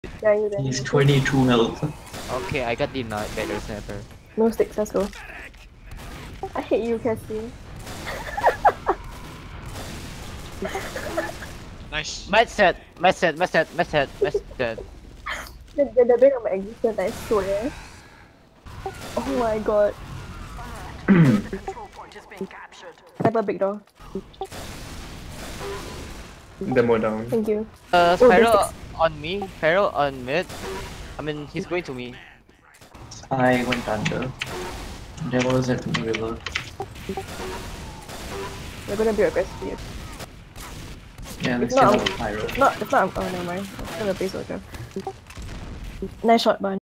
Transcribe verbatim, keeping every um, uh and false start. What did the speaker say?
Yeah, you then. He's twenty-two health. Okay, I got denied by the sniper. No sticks, let's go. I hate you, Cassie. Nice. Match set, match set, match set, match set, match set. They're, they're the bane of my existence, I swear. Oh my god. Sniper big door. Demo down. Thank you. Uh, Oh, Pyro there's on me, Pyro on mid. I mean, he's going to me. I went under. Demo's at the river. We're gonna be aggressive. Yeah, let's It's not- kill our pyro. It's not, it's not, oh never mind. It's gonna be soldier. Nice shot, Bun.